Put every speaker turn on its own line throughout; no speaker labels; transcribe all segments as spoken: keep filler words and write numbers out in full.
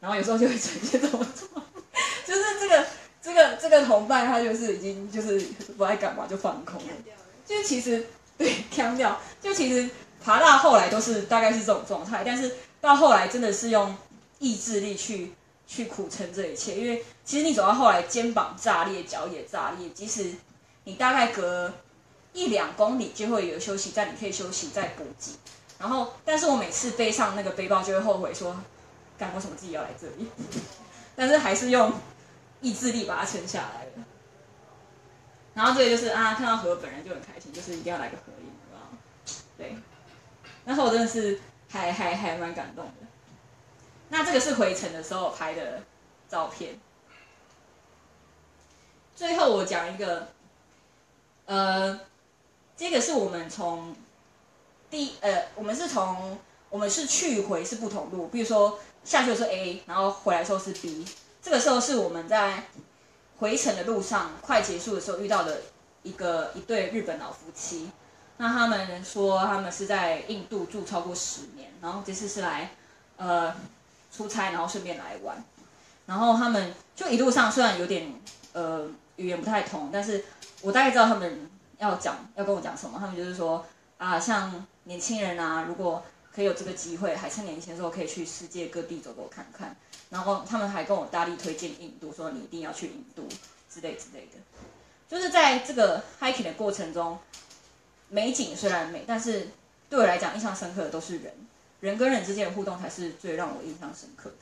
然后有时候就会呈现这种状况，就是这个这个这个同伴他就是已经就是不爱干嘛就放空了，就是其实对腔掉，就其实爬到后来都是大概是这种状态，但是到后来真的是用意志力去去苦撑这一切，因为其实你走到后来肩膀炸裂，脚也炸裂，即使你大概隔一两公里就会有休息站，你可以休息再补给。然后，但是我每次背上那个背包就会后悔说，干为什么自己要来这里？但是还是用意志力把它撑下来了。然后这个就是啊，看到河本人就很开心，就是一定要来个合影，对吧？对，那时候我真的是还还还蛮感动的。那这个是回程的时候拍的照片。最后我讲一个，呃，这个是我们从第呃，我们是从我们是去回是不同路，比如说下去的时候 A， 然后回来的时候是 B。这个时候是我们在回程的路上快结束的时候遇到的一个一对日本老夫妻。那他们说他们是在印度住超过十年，然后这次是来呃出差，然后顺便来玩。然后他们就一路上虽然有点呃语言不太通，但是我大概知道他们要讲要跟我讲什么。他们就是说啊，像年轻人啊，如果可以有这个机会，还趁年轻的时候可以去世界各地走走看看。然后他们还跟我大力推荐印度，说你一定要去印度之类之类的。就是在这个 hiking 的过程中，美景虽然美，但是对我来讲印象深刻的都是人，人跟人之间的互动才是最让我印象深刻的。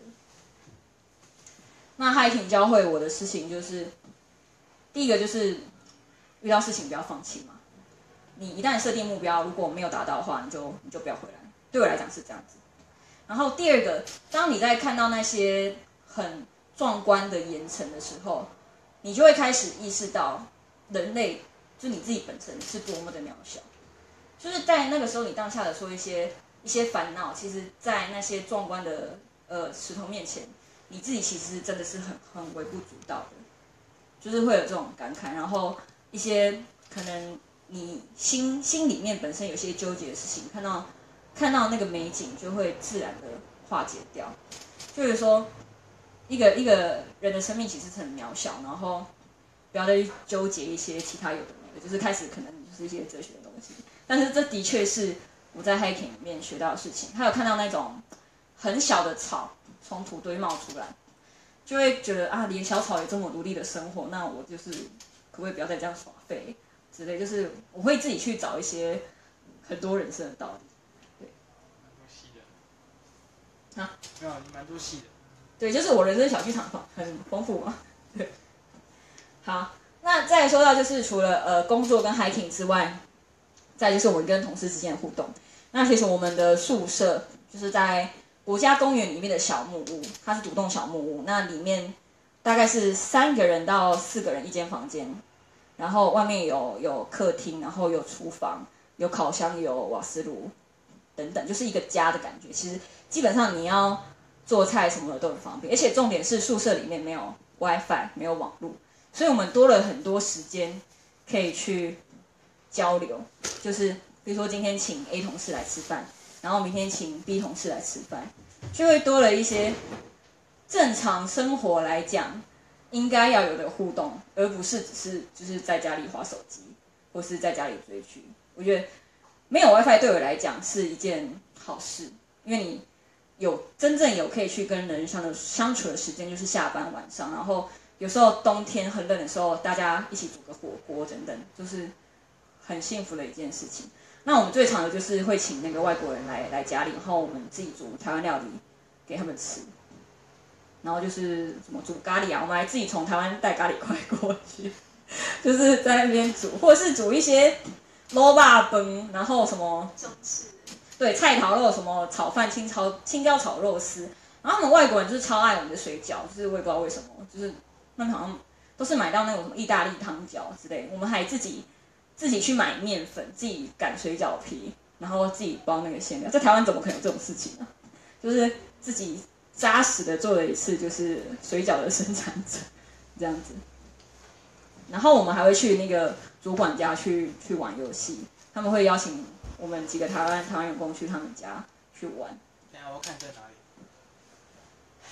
那 hiking 教会我的事情就是，第一个就是遇到事情不要放弃嘛。你一旦设定目标，如果没有达到的话，你就你就不要回来。对我来讲是这样子。然后第二个，当你在看到那些很壮观的岩层的时候，你就会开始意识到，人类就你自己本身是多么的渺小。就是在那个时候，你当下的说一些一些烦恼，其实，在那些壮观的呃石头面前，你自己其实真的是很很微不足道的，就是会有这种感慨。然后一些可能你心心里面本身有些纠结的事情，看到看到那个美景，就会自然的化解掉。就是说，一个一个人的生命其实是很渺小，然后不要再去纠结一些其他有的没的，就是开始可能就是一些哲学的东西。但是这的确是我在 hiking 里面学到的事情。还有看到那种很小的草从土堆冒出来，就会觉得啊，连小草也这么努力的生活，那我就是可不可以不要再这样耍废之类？就是我会自己去找一些很多人生的道理。对，
蛮多细的。啊？没有，你蛮多细的。
对，就是我人生小剧场很丰富嘛。对。好，那再说到就是除了呃工作跟 hiking 之外，再就是我们跟同事之间的互动。那其实我们的宿舍就是在国家公园里面的小木屋，它是独栋小木屋，那里面大概是三个人到四个人一间房间，然后外面有有客厅，然后有厨房，有烤箱，有瓦斯炉等等，就是一个家的感觉。其实基本上你要做菜什么的都很方便，而且重点是宿舍里面没有 WiFi， 没有网路，所以我们多了很多时间可以去交流。就是比如说今天请 A 同事来吃饭，然后明天请 B 同事来吃饭，就会多了一些正常生活来讲应该要有的互动，而不是只是就是在家里滑手机或是在家里追剧。我觉得没有 WiFi 对我来讲是一件好事，因为你有真正有可以去跟人相的相处的时间，就是下班晚上，然后有时候冬天很冷的时候，大家一起煮个火锅等等，就是很幸福的一件事情。那我们最常的就是会请那个外国人来来家里，然后我们自己煮台湾料理给他们吃，然后就是什么煮咖喱啊，我们还自己从台湾带咖喱块过去，就是在那边煮，或者是煮一些卤肉饭，然后什么
中式
对菜头肉什么炒饭、青椒青椒炒肉丝，然后他们外国人就是超爱我们的水饺，就是我也不知道为什么，就是他们好像都是买到那种什么意大利汤饺之类的，我们还自己自己去买面粉，自己擀水饺皮，然后自己包那个馅料，在台湾怎么可能有这种事情呢？就是自己扎实的做了一次，就是水饺的生产者这样子。然后我们还会去那个主管家去去玩游戏，他们会邀请我们几个台湾台湾员工去他们家去玩。
等一下我看在哪里？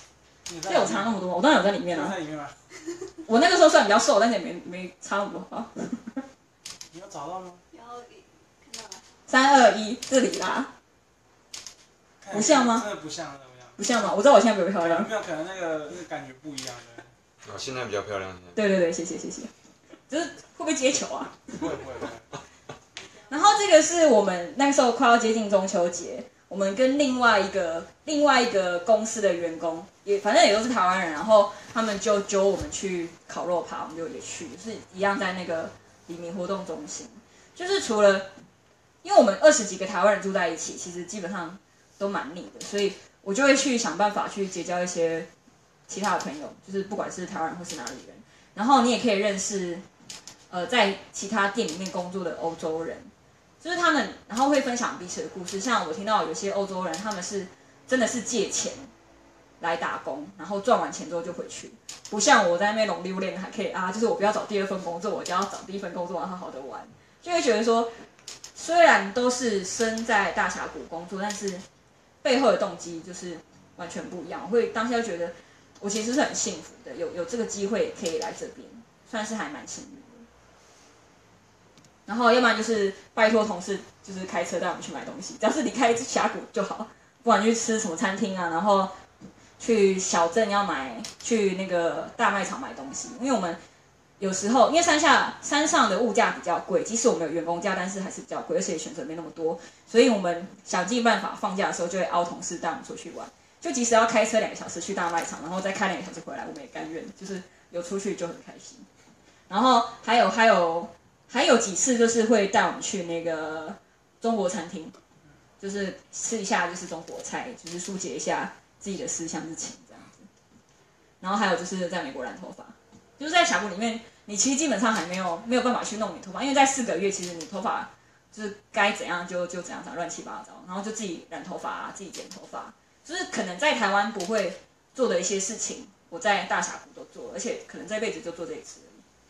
这有差那么多吗？我当然有在里面啊。
在里面吗？
我那个时候虽然比较瘦，但是也没没差那么多啊。
你有找到吗？
有看到了。
三二一，这里啦。不像吗？
真的不像，真的不像。
不像吗？我知道我现在比较漂亮。
没有，可能那个那个感觉不一样的。
哦，现在比较漂亮。
对对对，谢谢谢谢。就是会不会接球啊？
不会不会不会。
然后这个是我们那个时候快要接近中秋节，我们跟另外一个另外一个公司的员工，也反正也都是台湾人，然后他们就揪我们去烤肉趴，我们就也去，就是一样在那个黎明活动中心。就是除了，因为我们二十几个台湾人住在一起，其实基本上都蛮腻的，所以我就会去想办法去结交一些其他的朋友，就是不管是台湾人或是哪里人，然后你也可以认识，呃，在其他店里面工作的欧洲人。就是他们，然后会分享彼此的故事。像我听到有些欧洲人，他们是真的是借钱来打工，然后赚完钱之后就回去，不像我在那边拢溜练还可以啊，就是我不要找第二份工作，我就要找第一份工作，然后好好的玩，就会觉得说，虽然都是身在大峡谷工作，但是背后的动机就是完全不一样。我会当下就觉得，我其实是很幸福的，有有这个机会可以来这边，算是还蛮幸运。然后要不然就是拜托同事，就是开车带我们去买东西，只要是离开峡谷就好，不管去吃什么餐厅啊，然后去小镇要买，去那个大卖场买东西，因为我们有时候因为山下山上的物价比较贵，即使我们有员工价，但是还是比较贵，而且选择没那么多，所以我们想尽办法放假的时候就会凹同事带我们出去玩，就即使要开车两个小时去大卖场，然后再开两个小时回来，我们也甘愿，就是有出去就很开心。然后还有还有。还有几次就是会带我们去那个中国餐厅，就是吃一下就是中国菜，就是疏解一下自己的思乡之情这样子。然后还有就是在美国染头发，就是在峡谷里面，你其实基本上还没有没有办法去弄你头发，因为在四个月其实你头发就是该怎样就就怎样长，乱七八糟，然后就自己染头发啊，自己剪头发，就是可能在台湾不会做的一些事情，我在大峡谷都做了，而且可能这辈子就做这一次。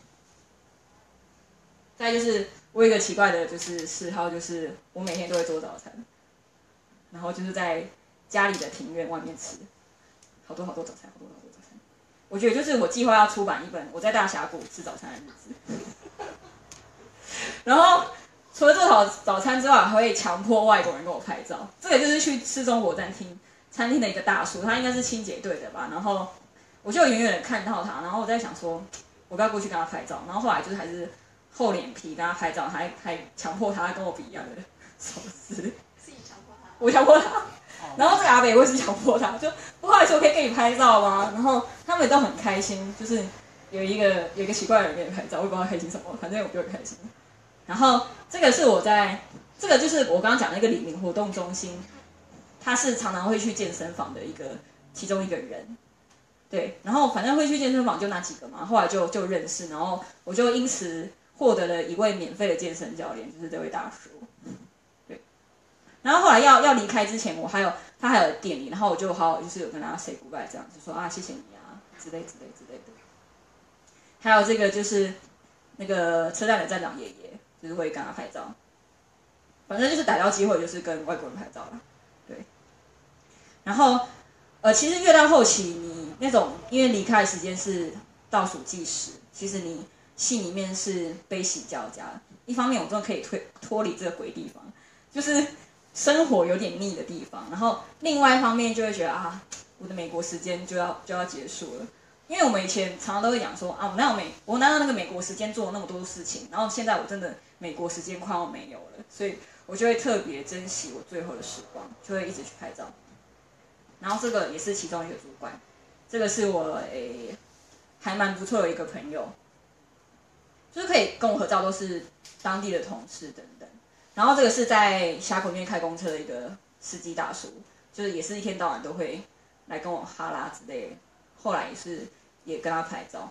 再就是我有一个奇怪的，就是嗜好，就是我每天都会做早餐，然后就是在家里的庭院外面吃，好多好多早餐，好多好多早餐。我觉得就是我计划要出版一本我在大峡谷吃早餐的日子。然后除了做早早餐之外，还会强迫外国人跟我拍照。这个就是去吃中国餐厅餐厅的一个大叔，他应该是清洁队的吧。然后我就远远的看到他，然后我在想说，我不要过去跟他拍照。然后后来就是还是。厚脸皮跟他拍照，还还强迫他跟我比一样的手势。
是你强迫他？
我强迫他。然后这个阿北我也是强迫他，就不好意思，我可以跟你拍照吗？然后他们都很开心，就是有一个有一个奇怪的人跟你拍照，我也不知道他开心什么，反正我就很开心。然后这个是我在，这个就是我刚刚讲的一个黎明活动中心，他是常常会去健身房的一个其中一个人。对，然后反正会去健身房就那几个嘛，后来就就认识，然后我就因此。获得了一位免费的健身教练，就是这位大叔。对，然后后来要要离开之前，我还有他还有店里，然后我就好好就是有跟他 say goodbye， 这样就说啊谢谢你啊之类之类之类的。还有这个就是那个车站的站长爷爷，就是会跟他拍照。反正就是逮到机会就是跟外国人拍照了。对，然后呃其实越到后期，你那种因为离开的时间是倒数计时，其实你。心里面是悲喜交加，一方面我真的可以脱脱离这个鬼地方，就是生活有点腻的地方，然后另外一方面就会觉得啊，我的美国时间就要就要结束了，因为我们以前常常都会讲说啊，我哪有美我哪有那个美国时间做了那么多事情，然后现在我真的美国时间快要没有了，所以我就会特别珍惜我最后的时光，就会一直去拍照。然后这个也是其中一个主管，这个是我诶还蛮不错的一个朋友。就是可以跟我合照，都是当地的同事等等。然后这个是在峡谷里面开公车的一个司机大叔，就是也是一天到晚都会来跟我哈拉之类的。后来也是也跟他拍照。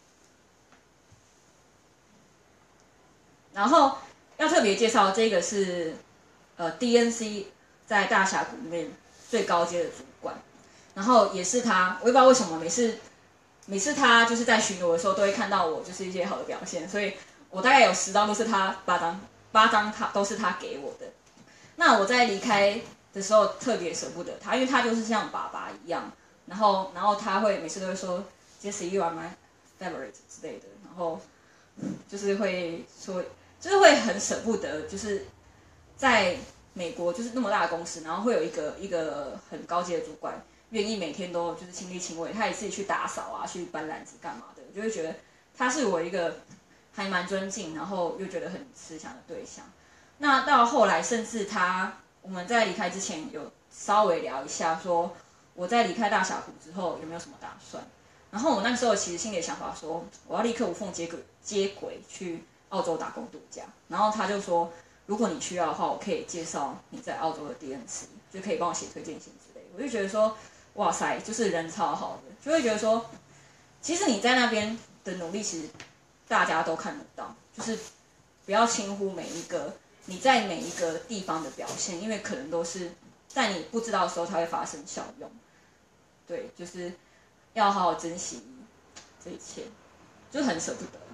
然后要特别介绍这个是呃 D N C 在大峡谷里面最高阶的主管，然后也是他，我也不知道为什么每次。每次他就是在巡逻的时候，都会看到我就是一些好的表现，所以我大概有十张都是他八张，八张他都是他给我的。那我在离开的时候特别舍不得他，因为他就是像爸爸一样然后然后他会每次都会说 Jessie you are my favorite 之类的，然后就是会说，就是会很舍不得，就是在美国就是那么大的公司，然后会有一个一个很高阶的主管愿意每天都就是亲力亲为，他也自己去打扫啊，去搬篮子干嘛的，我就会觉得他是我一个还蛮尊敬，然后又觉得很慈祥的对象。那到后来，甚至他我们在离开之前有稍微聊一下，说我在离开大峡谷之后有没有什么打算。然后我那时候其实心里的想法说，我要立刻无缝接轨接轨去澳洲打工度假。然后他就说，如果你需要的话，我可以介绍你在澳洲的 D N C， 就可以帮我写推荐信之类的。我就觉得说，哇塞，就是人超好的，就会觉得说，其实你在那边的努力，其实大家都看得到，就是不要轻忽每一个你在每一个地方的表现，因为可能都是在你不知道的时候才会发生效用。对，就是要好好珍惜这一切，就很舍不得。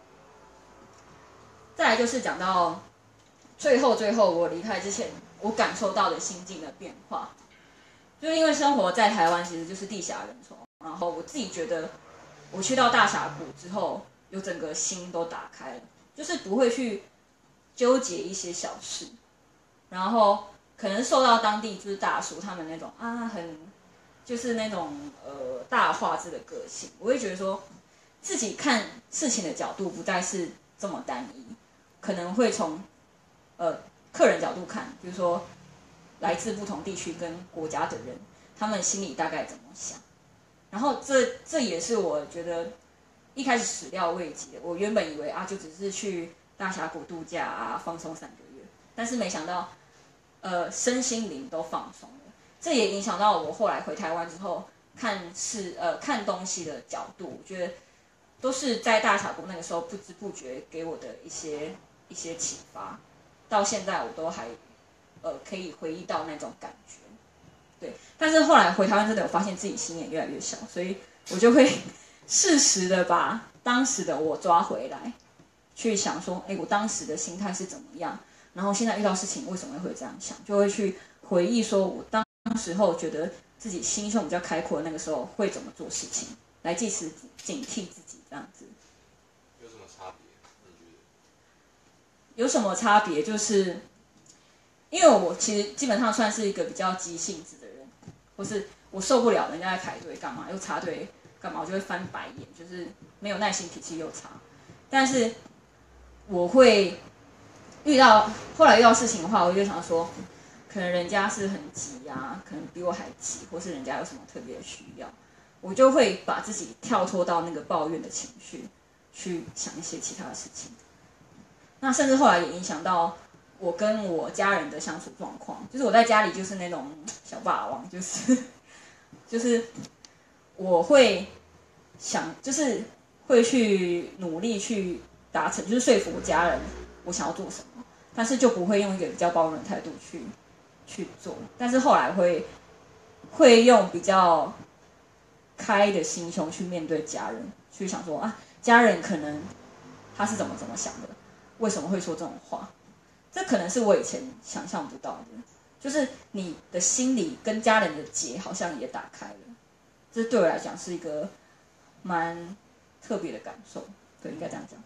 再来就是讲到最后，最后我离开之前，我感受到的心境的变化，就是因为生活在台湾，其实就是地狭人稠。然后我自己觉得，我去到大峡谷之后，有整个心都打开了，就是不会去纠结一些小事，然后可能受到当地就是大叔他们那种啊很就是那种呃大画质的个性，我会觉得说自己看事情的角度不再是这么单一，可能会从呃客人角度看，比如说来自不同地区跟国家的人，他们心里大概怎么想，然后这这也是我觉得一开始始料未及的。我原本以为啊就只是去大峡谷度假啊放松三个月，但是没想到呃身心灵都放松了。这也影响到我后来回台湾之后看事呃看东西的角度，我觉得都是在大峡谷那个时候不知不觉给我的一些一些启发，到现在我都还呃可以回忆到那种感觉。对，但是后来回台湾真的有发现自己心也越来越小，所以我就会适时的把当时的我抓回来，去想说，哎，我当时的心态是怎么样，然后现在遇到事情为什么会这样想，就会去回忆说我当时候觉得自己心胸比较开阔的那个时候会怎么做事情，来借此警惕自己这样子。
有什么差别？你觉得？
有什么差别？就是因为我其实基本上算是一个比较急性子的人，或是我受不了人家在排队干嘛又插队干嘛，我就会翻白眼，就是没有耐心，脾气又差。但是我会遇到后来遇到事情的话，我就想说，可能人家是很急啊，可能比我还急，或是人家有什么特别的需要，我就会把自己跳脱到那个抱怨的情绪，去想一些其他的事情。那甚至后来也影响到我跟我家人的相处状况，就是我在家里就是那种小霸王，就是就是我会想，就是会去努力去达成，就是说服我家人我想要做什么，但是就不会用一个比较包容的态度去去做。但是后来会会用比较开的心胸去面对家人，去想说啊，家人可能他是怎么怎么想的，为什么会说这种话？这可能是我以前想象不到的，就是你的心里跟家人的结好像也打开了，这对我来讲是一个蛮特别的感受，对，应该这样讲。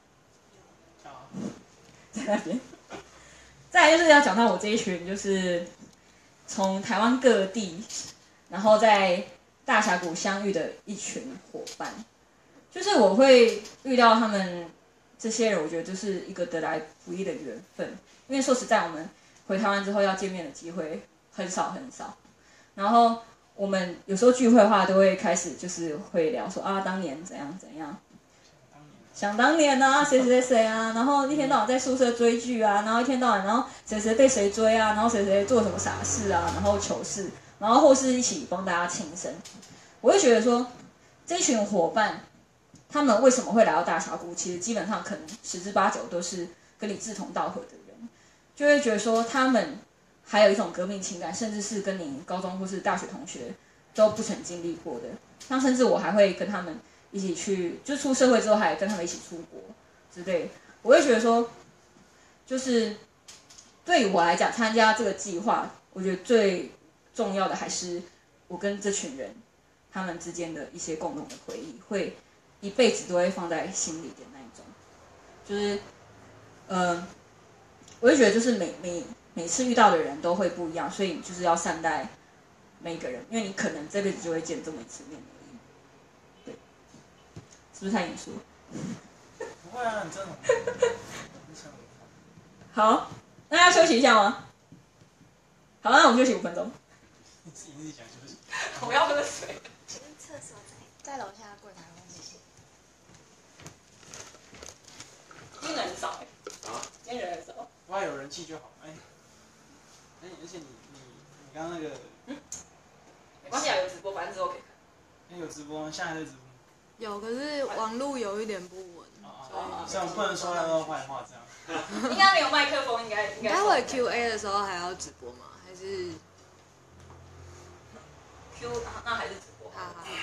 在那边，再来就是要讲到我这一群，就是从台湾各地，然后在大峡谷相遇的一群伙伴，就是我会遇到他们这些人，我觉得就是一个得来不易的缘分。因为说实在，我们回台湾之后要见面的机会很少很少，然后我们有时候聚会的话，都会开始就是会聊说啊，当年怎样怎样。想当年啊，谁谁谁啊，然后一天到晚在宿舍追剧啊，然后一天到晚，然后谁谁被谁追啊，然后谁谁做什么傻事啊，然后糗事，然后或是一起帮大家庆生。我会觉得说，这群伙伴，他们为什么会来到大峡谷？其实基本上可能十之八九都是跟你志同道合的人，就会觉得说他们还有一种革命情感，甚至是跟你高中或是大学同学都不曾经历过的。那甚至我还会跟他们一起去，就出社会之后还跟他们一起出国之类。我会觉得说，就是对于我来讲，参加这个计划，我觉得最重要的还是我跟这群人他们之间的一些共同的回忆，会一辈子都会放在心里的那一种。就是，呃，我就觉得就是每每每次遇到的人都会不一样，所以你就是要善待每一个人，因为你可能这辈子就会见这么一次面而已。对，是不是太严肃？
不会啊，很正常。
好，那要休息一下吗？好，那我们休息五分钟。
你自己自己讲休息。
我要喝水。
请问厕所在在楼下柜台后面。
今天人很少哎、欸。啊？今天人很少。
我还有人气就好，哎、欸。而且而且你你你刚刚那个，嗯，
没关系啊，有直播，反正之后可以看。
哎、欸，有直播吗？现在还在直播吗？
有，可是网路有一点不稳。
哦，这样不能说他的坏话，这样。
应该没有麦克风，应该应该。
待会 Q A 的时候还要直播吗？还是
Q 那还是直播？
好好。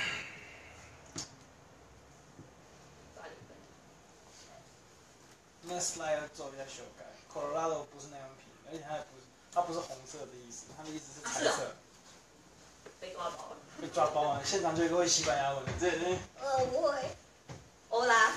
那 slide 要做一下修改 ，Colorado 不是那样拼，而且它也不是，它不是红色的意思，它的意思是彩色。
被抓包了。
被抓包了，现场就一个会西班牙文的，这这。
呃，不会。欧拉。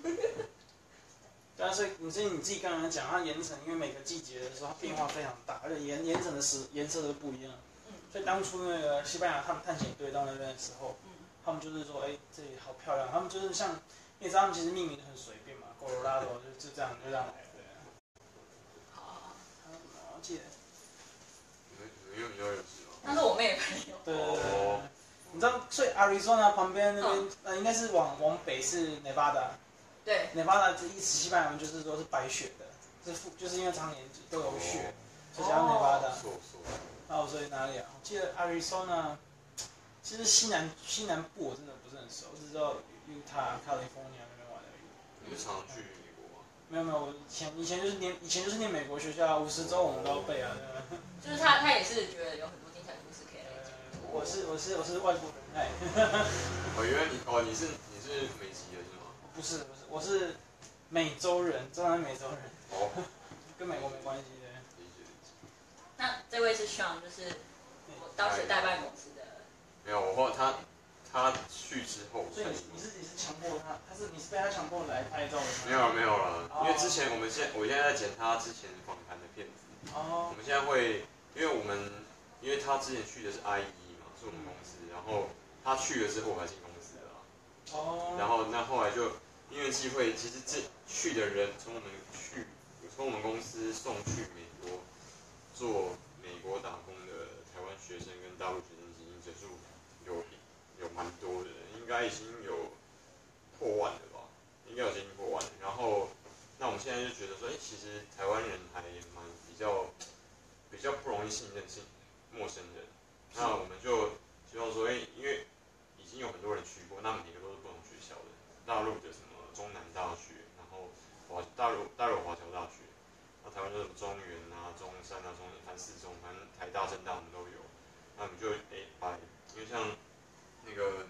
对啊，所以你所以你自己刚才讲，它岩层因为每个季节的时候它变化非常大，而且岩岩层的石颜色都不一样。嗯。所以当初那个西班牙他们探险队到那边的时候，嗯，他们就是说，哎，这里好漂亮，他们就是像，你知道他们其实命名的很随便嘛 ，Colorado 就就这样就这样来的。
好好好。
我记得。
你们你们有比较有事吗？
那是我妹的朋友。
对对对对。你知道，所以 Arizona 旁边那边，呃，应该是往往北是 Nevada。
对。
Nevada 这意思西班牙文就是说是白雪的，是就是因为常年都有雪，所以叫 Nevada。然后所以哪里啊？我记得 Arizona， 其实西南西南部我真的不是很熟，只知道 Utah、California 那边玩而已。
你是常去美国吗？
没有没有，我以前以前就是念以前就是念美国学校，五十州我们都要背啊。
就是他他也是觉得有很多精彩故事可以来讲。
我是我是我是外国人哎。
哦，原来你哦你是你是美籍的是吗？
不是不是，我是美洲人，中南美洲人。
哦。
跟美国没关系的。
理解理解。
那这位是 Sean， 就是我当时代办公司的。
没有，我后来他他去之后。
所以你你是你是强迫他，他是你是被他强迫来拍照的吗？
没有了没有了，因为之前我们现在我现在在剪他之前访谈的片子。哦。我们现在会，因为我们因为他之前去的是 I E 嘛，是我们公司，然后他去了之后我才进公司的啦。哦。然后那后来就因为机会，其实这去的人从我们去从我们公司送去美国做美国打工的台湾学生跟大陆学生基金人数有有蛮多的，应该已经有破万了吧？应该有接近破万。然后那我们现在就觉得说，哎，其实台湾人还蛮比较比较不容易信任信陌生人。那我们就希望说，哎，因为已经有很多人去过，那每个都是不同学校的，大陆的什么中南大学，然后华大陆大陆华侨大学，那台湾就是什么中原啊、中山啊、中反正四中，反正台大、政大我们都有。那我们就哎把，因为像那个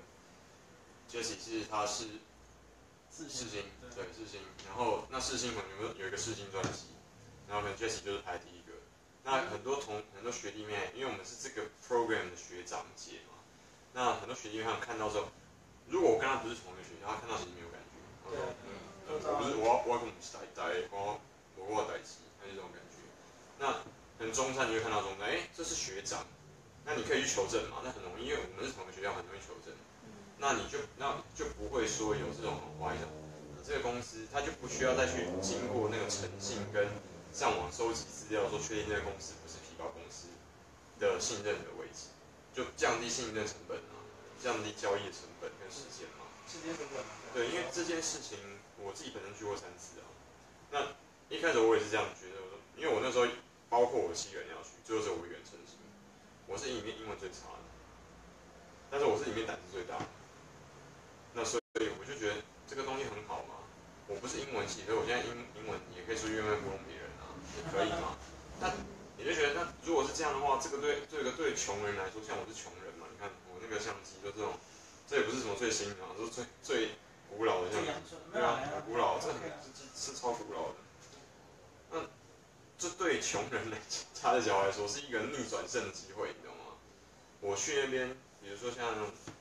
Jesse 是他是世新，对世新，然后那世新可能有有一个世新专辑，然后可能 Jesse 就是排第一个。那很多同很多学弟妹，因为我们是这个 program 的学长姐嘛，那很多学弟妹他们看到之后，如果我跟他不是同一个学校，他看到其实没有感觉。他说，嗯，我不是我要我要跟我们代代我我我代机，他就这种感觉。那可能中山你会看到中山，哎，这是学长，那你可以去求证嘛，那很容易，因为我们是同一个学校，很容易求证。那你就那就不会说有这种很歪的，这个公司他就不需要再去经过那个诚信跟上网收集资料，说确定这个公司不是皮包公司的信任的位置，就降低信任成本啊，降低交易的成本跟时间嘛。
时间成本。
对，因为这件事情我自己本身去过三次啊。那一开始我也是这样觉得，因为我那时候包括我七个人要去，最后只有我一个人成行，我是里面英文最差的，但是我是里面胆子最大的。那所以我就觉得这个东西很好嘛，我不是英文系，所以我现在英英文也可以出去外面糊弄别人啊，也可以嘛。那你就觉得，那如果是这样的话，这个对这个对穷人来说，像我是穷人嘛，你看我那个相机就这种，这也不是什么最新的啊，都是最最古老的相机，对啊，很古老，这很是超古老的。那这对穷人来插着脚来说，是一个逆转胜的机会，你知道吗？我去那边，比如说像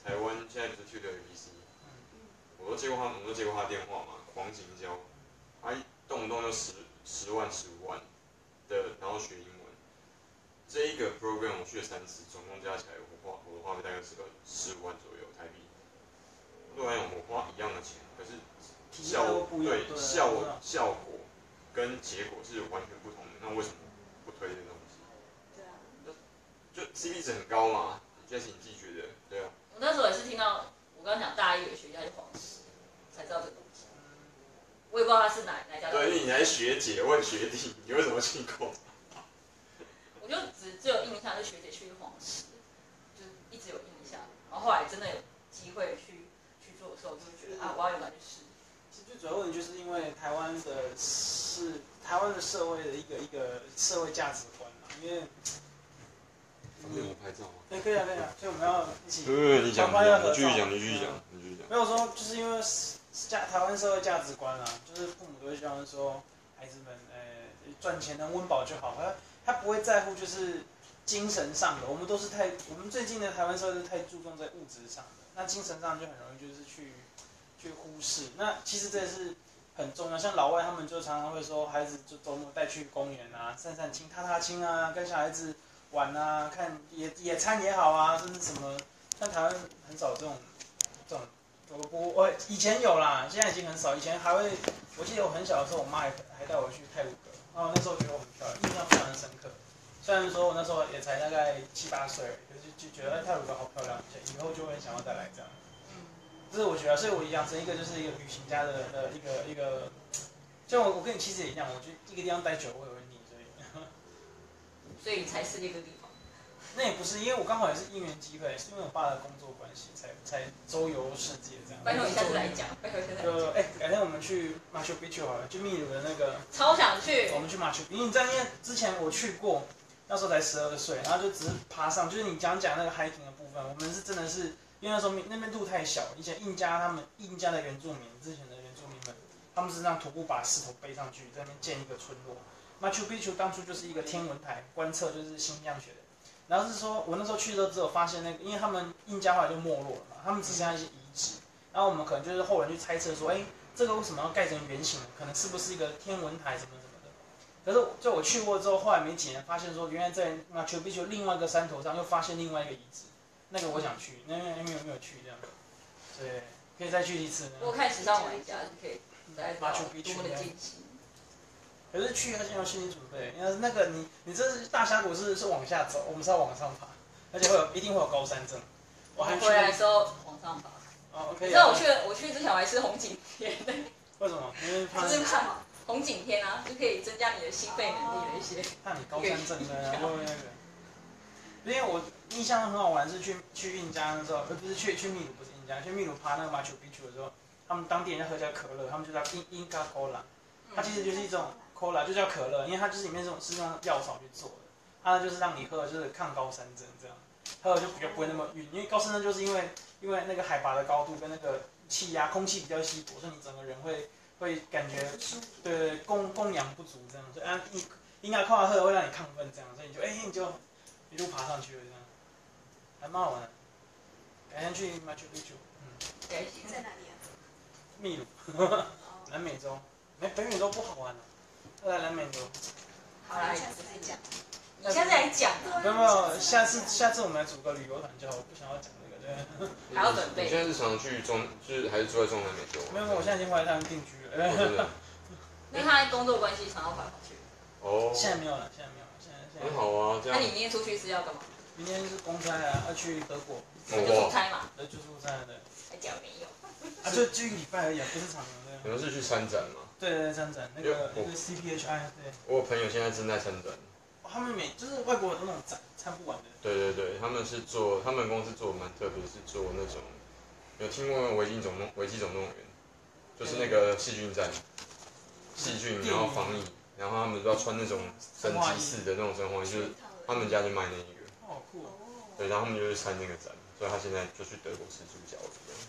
台湾现在不是 Q 的 A P C， 我都接过他，我都接过他电话嘛，狂行销，他一动不动就十十万、十五万的，然后学英文。这一个 program 我去了三次，总共加起来我花我的花费大概是个十五万左右台币。对我来讲，我花一样的钱，可是效对效效果跟结果是完全不同的。那为什么不推这个东西？
对啊，
就 C P 值很高嘛，这是你自己觉得，对啊。
我那时候也是听到我刚刚讲大一的学家是黄石，才知道这个东西。我也不知道他是哪哪家。
对，因为你还学姐问学弟，你为什么进攻？
我就只只有印象是学姐去黄石，就是一直有印象。然后后来真的有机会去去做的时候，就会觉得啊，我要勇敢去试。
其实最主要问题就是因为台湾的是台湾的社会的一个一个社会价值观嘛，因为。
你有拍照吗？
对，可以啊，可以啊，所以我们要一起。
对对对，你讲，你继续讲，你继续讲，你继续讲。
没有说，就是因为价台湾社会价值观啊，就是父母都会希望说，孩子们，呃，赚钱能温饱就好，他他不会在乎就是精神上的。我们都是太，我们最近的台湾社会是太注重在物质上的，那精神上就很容易就是去去忽视。那其实这也是很重要，像老外他们就常常会说，孩子就周末带去公园啊，散散心、踏踏青啊，跟小孩子。玩啊，看野野餐也好啊，甚至什么，像台湾很少这种这种，我我我以前有啦，现在已经很少。以前还会，我记得我很小的时候，我妈还还带我去太鲁阁，然后那时候觉得我很漂亮，印象非常深刻。虽然说我那时候也才大概七八岁，可是就觉得太鲁阁好漂亮，以后就会想要再来这样。这是我觉得，所以我养成一个就是一个旅行家的的一个一个，就我我跟你其实也一样，我觉得一个地方待久我也会腻，所以。
所以才世界各地方。
那也不是，因为我刚好也是因缘机会，是因为我爸的工作关系，才才周游世界这样。
拜托你下次来讲，拜托现在。
就哎，改天我们去马丘比丘好了，去秘鲁的那个。
超想去。
我们去马丘，因为你在那之前我去过，那时候才十二岁，然后就只是爬上，就是你讲讲那个 hiking 的部分，我们是真的是，因为那时候那边路太小，以前印加他们印加的原住民，之前的原住民们，他们是让徒步把石头背上去，在那边建一个村落。马丘比丘当初就是一个天文台，观测就是星象学的。然后是说我那时候去的时候只有发现那个，因为他们印加后来就没落了嘛，他们只剩下一些遗址。然后我们可能就是后人去猜测说，哎，这个为什么要盖成圆形？可能是不是一个天文台什么什么的？可是就我去过之后，后来没几年发现说，原来在马丘比丘另外一个山头上又发现另外一个遗址，那个我想去，那那没有没有去这样。对，可以再去一次。
我看时尚玩家就可以来
马丘比丘
多么的惊喜。
可是去要先有心理准备，因为那个你你这是大峡谷是是往下走，我们是要往上爬，而且会有一定会有高山症。
我还回来的时候往上爬。
哦 ，OK。
你知道我去我去之前我还吃红景天。
为什么？因为怕。
就是怕红景天啊，就可以增加你的心肺能力的一些。
怕你高山症的，就那个。因为我印象很好玩，是去去印加的时候，呃不是去去秘鲁，不是印加，去秘鲁爬那个马丘比丘的时候，他们当地人喝叫可乐，他们就叫印印加 cola， 它其实就是一种。cola 就叫可乐，因为它就是里面这种是用药草去做的，它就是让你喝就是抗高山症这样，喝了就比较不会那么晕，因为高山症就是因为因为那个海拔的高度跟那个气压空气比较稀薄，所以你整个人会会感觉对对供供氧不足这样，所以啊你应该靠喝会让你亢奋这样，所以你就哎、欸、你就一路爬上去了这样，还蛮好玩的。改天去马丘比丘，嗯，
在哪里啊？
秘鲁，南美洲，没北美洲不好玩的。来南美洲，
好来，下次来讲。
你下次来讲。
没有没有，下次下次我们来组个旅游团就好，我不想要讲这个，对。
还要准备。
你现在是常去中，就是还是住在中南美洲？
没有没有，我现在已经回来台湾定居了。
哦、真的。
因为他工作关系常常跑来跑去。
哦。现在没有了，现在没有了，现在现在。
很好啊，这样。
那你明天出去是要干嘛？
明天是公差啊，要去德国。
那就出差嘛。
呃，就出差的。
还讲没有。
啊，就就一个礼拜而已，不是长的。
你们是去参展吗？
对对，参展那个那个 C P H I 对。
我有朋友现在正在参展。
他们每就是外国很多那种展参不完的。
对对对，他们是做，他们公司做蛮特别，是做那种，有听过维基总动维基总动员，就是那个细菌战，细菌然后防疫，然后他们都要穿那种升级式的那种生化衣，就是他们家就卖那一个。
好酷哦。
对，然后他们就去参那个展，所以他现在就去德国吃猪脚这样。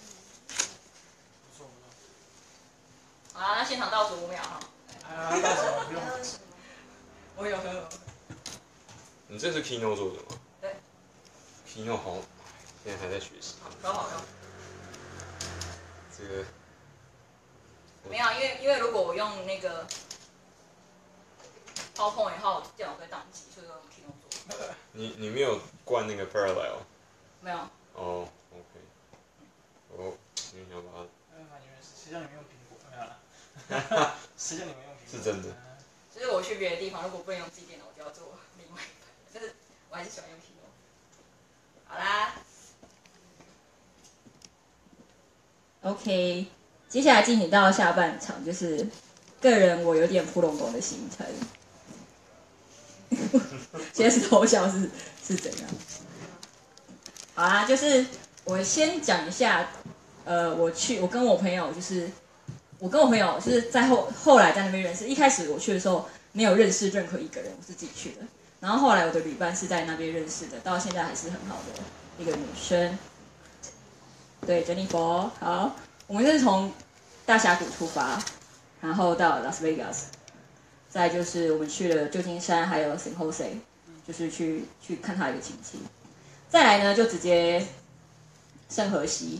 好啊，那现场倒数五秒哈。
啊，倒数不用。
我有喝。
你这是 Kino 做的吗？
对。
Kino 好， 现在还在学习。
超好用。
这个
没有，因为因为如果我用那个 PowerPoint 的话，我电脑会宕机，所以我用 Keynote 做。
你你没有灌那个 Parallel？
没有。
哦 ，OK。哦，你想把它？
谁叫你们用苹果？没有啦。谁叫你们用苹果？
是真的。
就是我去别的地方，如果不能用自己电脑，我就要做另外一版。但是我还是喜欢用 Keynote。好啦。OK， 接下来进行到下半场，就是个人我有点扑龙宫的行程。现在是偷笑是是怎样？好啦，就是我先讲一下，呃，我去，我跟我朋友就是，我跟我朋友就是在后后来在那边认识。一开始我去的时候没有认识任何一个人，我是自己去的。然后后来我的旅伴是在那边认识的，到现在还是很好的一个女生。对，珍妮佛。好，我们是从大峡谷出发，然后到拉斯维加斯，再就是我们去了旧金山，还有 San Jose， 就是去去看他一个亲戚。再来呢，就直接圣荷西。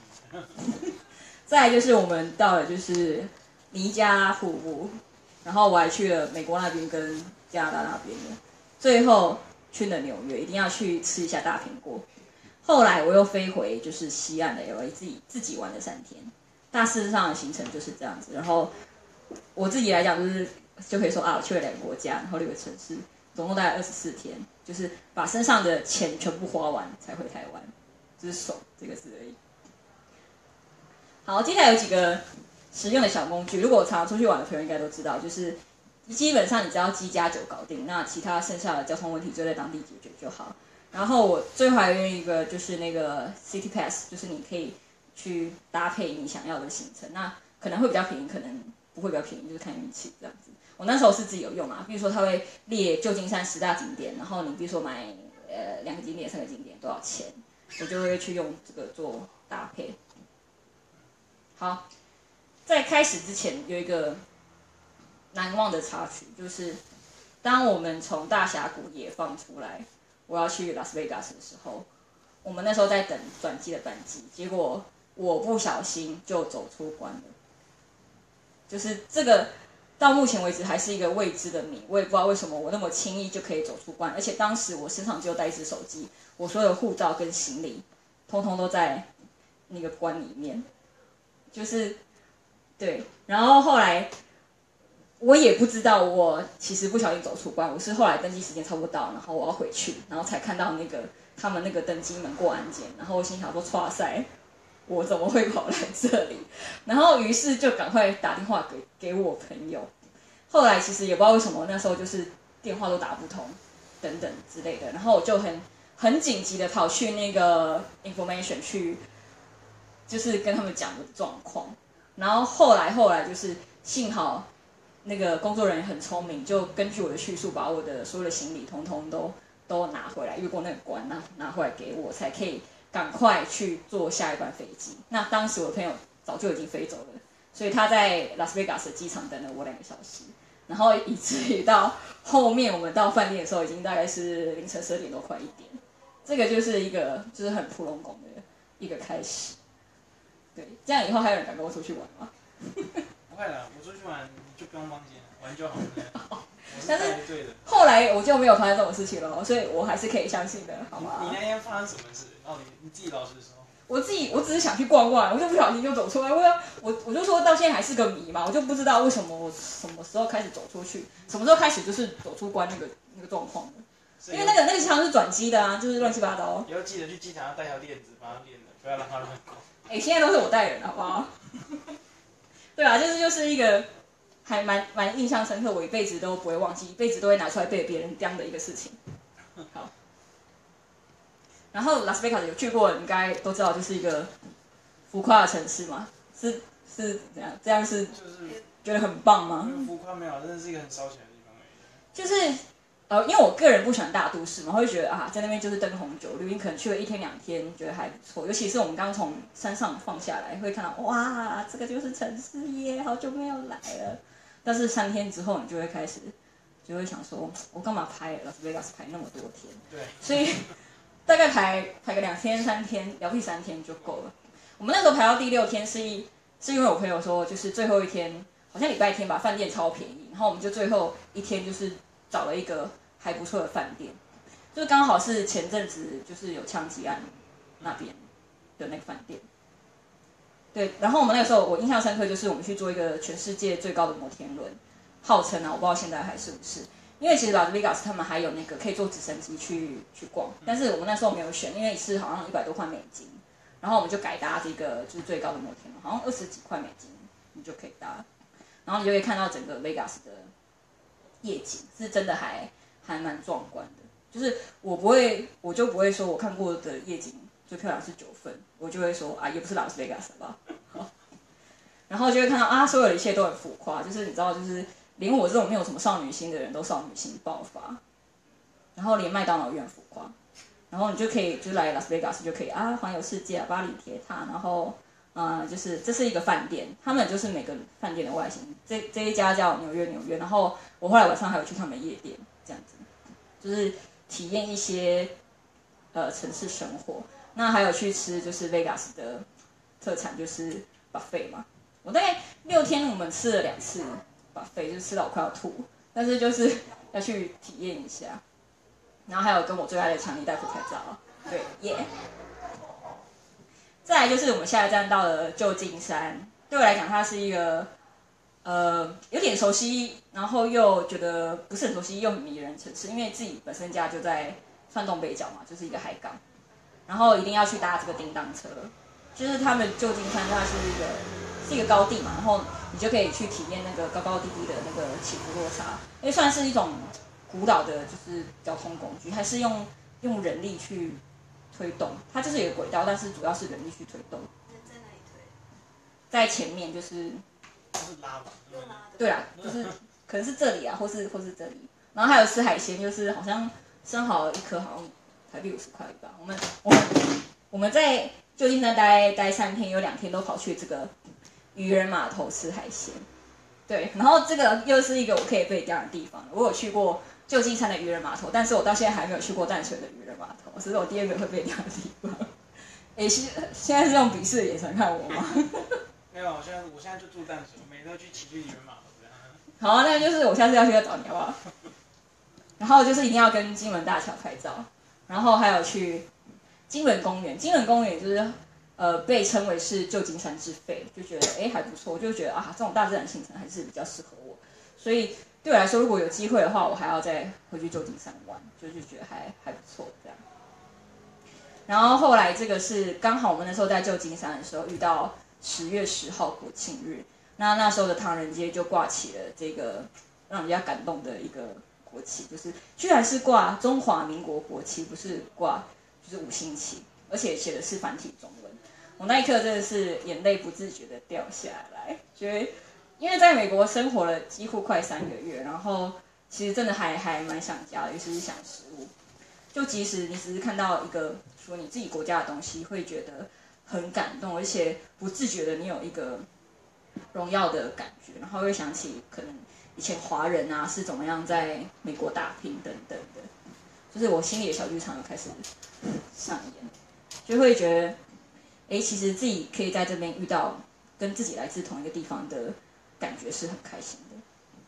再来就是我们到了就是尼加拉瀑布，然后我还去了美国那边跟加拿大那边的，最后去了纽约，一定要去吃一下大苹果。后来我又飞回就是西岸的 L A， 自己自己玩了三天。大致上的行程就是这样子。然后我自己来讲，就是就可以说啊，我去了两个国家，然后六个城市，总共大概二十四天，就是把身上的钱全部花完才回台湾，就是爽这个字而已。好，接下来有几个实用的小工具，如果我常常出去玩的朋友应该都知道，就是基本上你只要机加酒搞定，那其他剩下的交通问题就在当地解决就好。然后我最后还有一个就是那个 City Pass， 就是你可以去搭配你想要的行程，那可能会比较便宜，可能不会比较便宜，就是看运气这样子。我那时候是自己有用啊，比如说它会列旧金山十大景点，然后你比如说买呃两个景点、三个景点多少钱，我就会去用这个做搭配。好，在开始之前有一个难忘的插曲，就是当我们从大峡谷野放出来，我要去拉斯维加斯的时候，我们那时候在等转机的班机，结果我不小心就走出关了。就是这个到目前为止还是一个未知的谜，我也不知道为什么我那么轻易就可以走出关，而且当时我身上只有带一只手机，我所有的护照跟行李通通都在那个关里面，就是对，然后后来我也不知道，我其实不小心走出关，我是后来登机时间差不多到，然后我要回去，然后才看到那个他们那个登机门过安检，然后我心想说，哇塞，我怎么会跑来这里？然后于是就赶快打电话给给我朋友，后来其实也不知道为什么，那时候就是电话都打不通，等等之类的，然后我就很很紧急的跑去那个 information 去，就是跟他们讲我的状况，然后后来后来就是幸好。那个工作人员很聪明，就根据我的叙述，把我的所有的行李通通都都拿回来，越过那个关，拿拿回来给我，才可以赶快去坐下一班飞机。那当时我的朋友早就已经飞走了，所以他在拉斯维加斯机场等了我两个小时，然后以至于到后面我们到饭店的时候，已经大概是凌晨十二点多，快一点。这个就是一个就是很普龙宫的一个开始。对，这样以后还有人敢跟我出去玩吗？
不会啦，我出去玩就不用帮钱，玩就好了。
但是后来我就没有发生这种事情了，所以我还是可以相信的，好吗？
你那天发生什么事？哦，你你自己老实说。
我自己我只是想去逛逛，我就不小心就走出来。我我我就说到现在还是个谜嘛，我就不知道为什么我什么时候开始走出去，什么时候开始就是走出关那个那个状况的。因为那个那个机场是转机的啊，就是乱七八糟。
以后记得去机场要带条链子，把它链着，不要让它乱搞。
哎、欸，现在都是我带人，好不好？对啊，就是就是一个还蛮蛮印象深刻，我一辈子都不会忘记，一辈子都会拿出来被别人刁的一个事情。好，然后拉斯维加斯有去过，应该都知道，就是一个浮夸的城市嘛，是是怎样？这样是
就是
觉得很棒吗？
浮夸没有，真的是一个很烧钱的地方而已。
就是呃，因为我个人不喜欢大都市嘛，会觉得啊，在那边就是灯红酒绿，你可能去了一天两天，觉得还不错。尤其是我们刚从山上放下来，会看到哇，这个就是城市耶，好久没有来了。但是三天之后，你就会开始，就会想说，我干嘛拍拉斯维加斯拍那么多天？
对。
所以大概排排个两天三天，聊第三天就够了。我们那时候排到第六天是一是因为我朋友说，就是最后一天好像礼拜天吧，饭店超便宜，然后我们就最后一天就是找了一个还不错的饭店，就是刚好是前阵子就是有枪击案那边的那个饭店。对，然后我们那个时候我印象深刻，就是我们去做一个全世界最高的摩天轮，号称啊，我不知道现在还是不是，因为其实拉斯维加斯他们还有那个可以坐直升机去去逛，但是我们那时候没有选，因为一次好像一百多块美金，然后我们就改搭这个就是最高的摩天轮，好像二十几块美金你就可以搭，然后你就可以看到整个 Vegas 的夜景，是真的还还蛮壮观的。就是我不会，我就不会说我看过的夜景最漂亮是九分，我就会说啊，也不是拉斯维加斯吧。然后就会看到啊，所有的一切都很浮夸，就是你知道，就是连我这种没有什么少女心的人都少女心爆发，然后连麦当劳也很浮夸，然后你就可以就来拉斯维加斯就可以啊，环游世界啊，巴黎铁塔，然后呃，就是这是一个饭店，他们就是每个饭店的外形，这这一家叫纽约纽约，然后我后来晚上还有去他们夜店，这样子，就是体验一些呃城市生活。那还有去吃就是 Vegas 的特产，就是 buffet 嘛。我大概六天我们吃了两次 buffet， 就吃到我快要吐，但是就是要去体验一下。然后还有跟我最爱的强尼戴普拍照，对，耶、yeah。再来就是我们下一站到了旧金山，对我来讲它是一个呃有点熟悉，然后又觉得不是很熟悉又很迷人的城市，因为自己本身家就在算东北角嘛，就是一个海港，然后一定要去搭这个叮当车，就是他们旧金山它是一个是一个高地嘛，然后你就可以去体验那个高高低低的那个起伏落差，因为算是一种古老的就是交通工具，还是用用人力去推动，它就是有个轨道，但是主要是人力去推动。
在哪里推？
在前面就是
就是拉吧，
用拉的。
对啊，就是可能是这里啊，或是或是这里，然后还有吃海鲜，就是好像生蚝一颗好像台币五十块吧。我们我们我们在旧金山待待三天，有两天都跑去这个渔人码头吃海鲜。对，然后这个又是一个我可以被钓的地方。我有去过旧金山的渔人码头，但是我到现在还没有去过淡水的渔人码头，这是我第二个会被钓的地方。哎，现现在是用鄙视的眼神看我吗？
没有，我现在我现在就住淡水，我每天都去骑去渔人码头这样。
好、啊，那就是我下次要去找你好不好？然后就是一定要跟金门大桥拍照，然后还有去金门公园。金门公园就是呃被称为是旧金山之肺，就觉得哎还不错，我就觉得啊这种大自然行程还是比较适合我，所以对我来说，如果有机会的话，我还要再回去旧金山玩，就是觉得还还不错这样。然后后来这个是刚好我们那时候在旧金山的时候遇到十月十号国庆日，那那时候的唐人街就挂起了这个让人家感动的一个国旗，就是居然是挂中华民国国旗，不是挂就是五星旗，而且写的是繁体中文。我那一刻真的是眼泪不自觉的掉下来，觉得因为在美国生活了几乎快三个月，然后其实真的还还蛮想家的，尤其是想食物。就即使你只是看到一个说你自己国家的东西，会觉得很感动，而且不自觉的你有一个荣耀的感觉，然后会想起可能以前华人啊是怎么样在美国打拼等等的，就是我心里的小剧场又开始上演，就会觉得，哎，其实自己可以在这边遇到跟自己来自同一个地方的感觉是很开心的。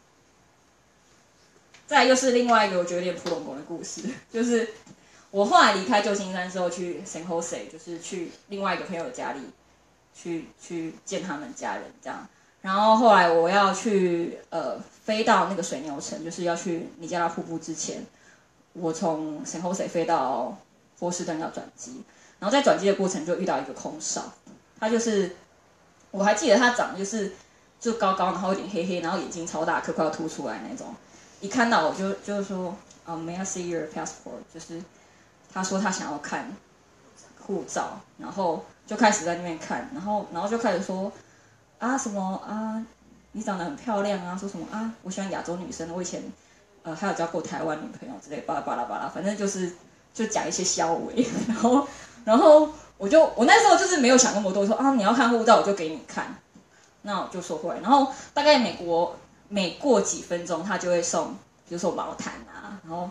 再来又是另外一个我觉得有点普龙宫的故事，就是我后来离开旧金山之后去 San Jose， 就是去另外一个朋友的家里去去见他们家人这样。然后后来我要去呃飞到那个水牛城，就是要去尼加拉瀑布之前，我从 San Jose 飞到波士顿要转机，然后在转机的过程就遇到一个空少，他就是我还记得他长得就是就高高，然后有点黑黑，然后眼睛超大颗，快要凸出来那种。一看到我就就是说，啊、um, ，May I see your passport？ 就是他说他想要看护照，然后就开始在那边看，然后然后就开始说啊什么啊，你长得很漂亮啊，说什么啊，我喜欢亚洲女生，我以前呃还有交过台湾女朋友之类，巴拉巴拉巴拉，反正就是就讲一些消委，然后然后我就我那时候就是没有想那么多，说啊你要看护照我就给你看，那我就说回来，然后大概美国。每过几分钟，他就会送，比如说毛毯啊，然后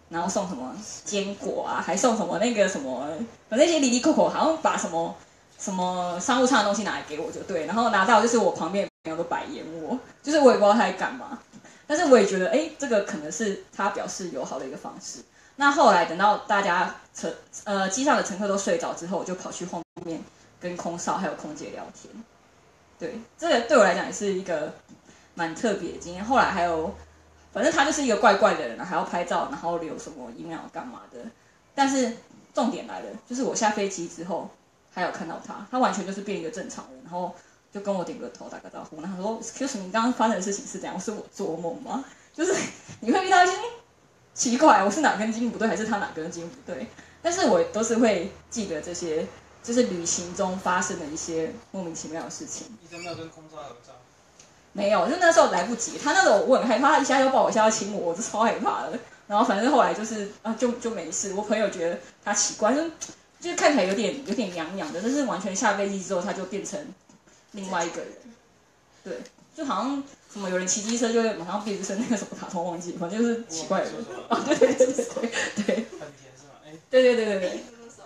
然后送什么坚果啊，还送什么那个什么，反正一些离离扣扣，好像把什么什么商务舱的东西拿来给我就对，然后拿到就是我旁边的朋友都白眼我，就是我也不知道他在干嘛，但是我也觉得哎，这个可能是他表示友好的一个方式。那后来等到大家乘呃机上的乘客都睡着之后，我就跑去后面跟空少还有空姐聊天。对，这个对我来讲也是一个蛮特别的经验。后来还有，反正他就是一个怪怪的人，还要拍照，然后留什么 email 干嘛的。但是重点来了，就是我下飞机之后，还有看到他，他完全就是变一个正常人，然后就跟我点个头，打个招呼，然后说 ：“Excuse me， 你刚刚发生的事情是怎样？是我做梦吗？”就是你会遇到一些奇怪，我是哪根筋不对，还是他哪根筋不对？但是我都是会记得这些，就是旅行中发生的一些莫名其妙的事情。
你真的跟空少合照？
没有，就那时候来不及。他那时候我很害怕，他一下就抱我，一下要亲我，我就超害怕的。然后反正后来就是啊，就就没事。我朋友觉得他奇怪，就就看起来有点有点娘娘的，但是完全下飞机之后，他就变成另外一个人。对，就好像什么有人骑机车就会马上变成那个什么卡通，忘记，反正就是奇怪的人。啊，对对对对对对。
很甜是吗？哎，
对对对对对。